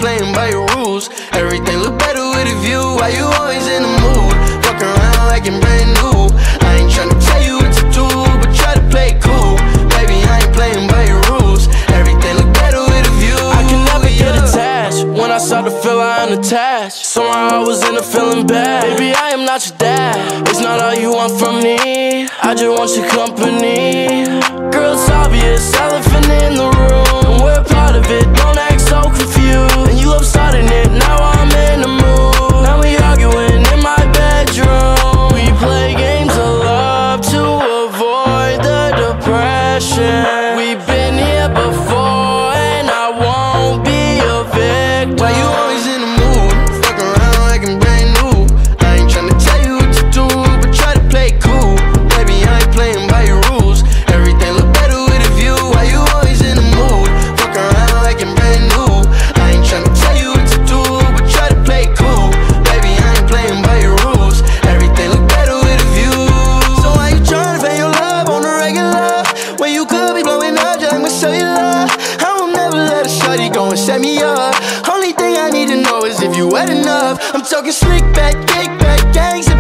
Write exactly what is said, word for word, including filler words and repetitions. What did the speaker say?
playing by your rules. Everything look better with a view. Why you always in the mood? Fuck around like I'm brand new. I ain't tryna tell you what to do, but try to play it cool. Baby, I ain't playing by your rules. Everything look better with a view. I can never yeah. get attached. When I start to feel I unattached, somehow I was in a feeling bad. Baby, I am not your dad. It's not all you want from me. I just want your company. Girl, it's obvious, elephant in the room, and we're part of it. Don't act so confused. And you love starting it, now I'm in the mood. Now we arguing in my bedroom. We play games of love to avoid the depression. We've been here before, and I won't be a victim. Why you always in the mood? Fuck around like I'm brand new. I ain't tryna tell you what to do, but try to play it cool. Baby, I ain't playing by your rules. Everything look better with a view. Why you always in the mood? Fuck around like I'm brand new. I ain't tryna tell you what to do, but try to play it cool. Baby, I ain't playing by your rules. Everything look better with a view. So why you tryna pay your love on the regular, when you could be blowing up just like my cellular? I will never let a shawty go and set me up. Only thing I need to know is if you wet enough. I'm talking slick back, kick back, gangs.